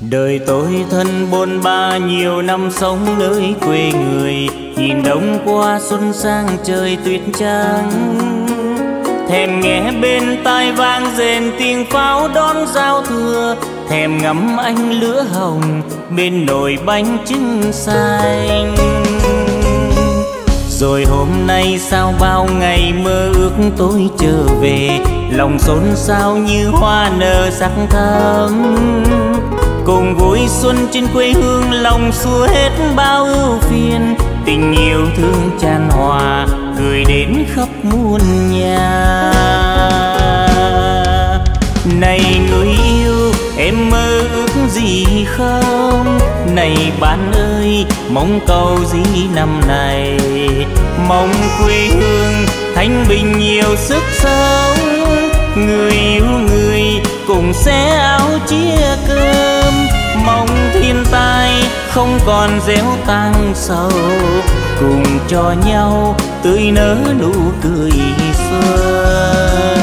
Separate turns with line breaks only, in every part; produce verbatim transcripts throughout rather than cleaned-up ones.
Đời tôi thân bôn ba nhiều năm sống nơi quê người, nhìn đông qua xuân sang trời tuyết trắng. Thèm nghe bên tai vang rền tiếng pháo đón giao thừa, thèm ngắm ánh lửa hồng bên nồi bánh trưng xanh. Rồi hôm nay sau bao ngày mơ ước tôi trở về, lòng xôn xao như hoa nở sắc thắm. Cùng vui xuân trên quê hương, lòng xua hết bao ưu phiền, tình yêu thương tràn hòa gửi đến khắp muôn nhà. Này người yêu, em mơ ước gì không? Này bạn ơi, mong cầu gì năm này? Mong quê hương thanh bình nhiều sức sống, người yêu người cùng xé áo chia cơm. Mong thiên tai không còn gieo tang sầu, cùng cho nhau tươi nở nụ cười xuân.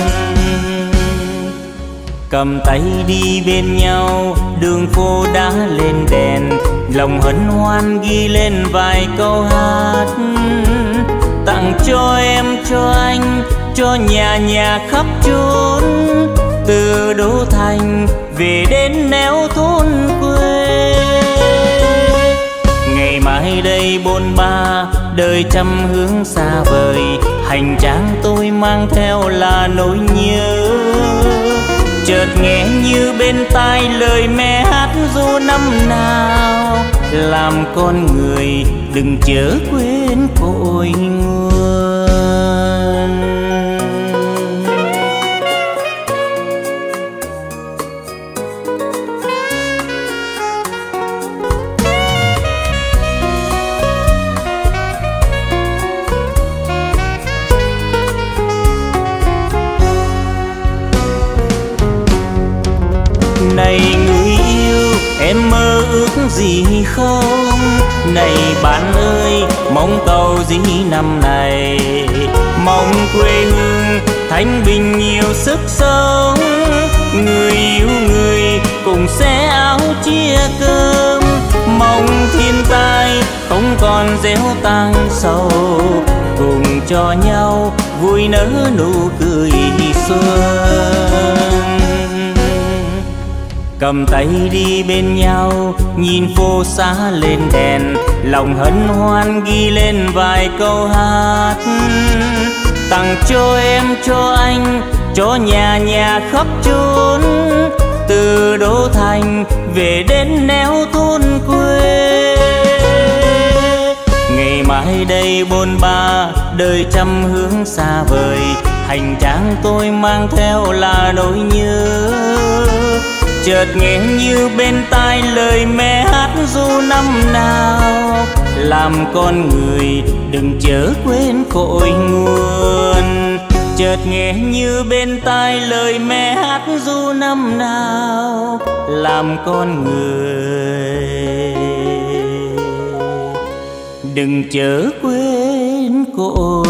Cầm tay đi bên nhau, đường phố đã lên đèn, lòng hân hoan ghi lên vài câu hát. Tặng cho em, cho anh, cho nhà nhà khắp chốn, từ đô thành về đến nẻo thôn quê. Ngày mai đây bôn ba, đời trăm hướng xa vời, hành trang tôi mang theo là nỗi nhớ. Chợt nghe như bên tai lời mẹ hát ru năm nào, làm con người đừng chớ quên cội nguồn. Này người yêu, em mơ ước gì không? Này bạn ơi, mong cầu gì năm này? Mong quê hương thanh bình nhiều sức sống, người yêu người cùng xé áo chia cơm. Mong thiên tai không còn gieo tang sầu, cùng cho nhau vui nở nụ cười xuân. Cầm tay đi bên nhau, nhìn phố xá lên đèn, lòng hân hoan ghi lên vài câu hát. Tặng cho em, cho anh, cho nhà nhà khắp chốn, từ đô thành về đến nẻo thôn quê. Ngày mai đây bôn ba, đời trăm hướng xa vời, hành trang tôi mang theo là nỗi nhớ. Chợt nghe như bên tai lời mẹ hát ru năm nào, làm con người đừng chớ quên cội nguồn. Chợt nghe như bên tai lời mẹ hát ru năm nào, làm con người đừng chớ quên cội